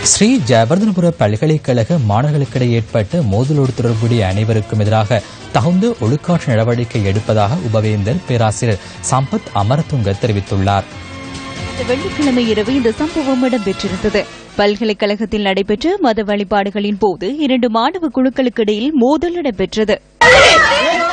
ஸ்ரீ ஜெயவர்தனபுர பல்கலைக்கழக மாணவர்களுக்கிடையே ஏற்பட்ட மோதலோடு தொடர்புடைய அனைவருக்கும் எதிராக தகுந்த ஒழுக்காற்று நடவடிக்கை எடுப்பதாக உபவேந்தர் பேராசிரியர் சம்பத் அமரதுங்க தெரிவித்துள்ளார். வெள்ளிக்கிழமை இரவு இந்த சம்பவம் இடம்பெற்றிருந்தது. பல்கலைக்கழகத்தில் நடைபெற்ற மத வழிபாடுகளின் போது 2 மாணவ குழுக்களுக்கு இடையில் மோதல் இடம்பெற்றது.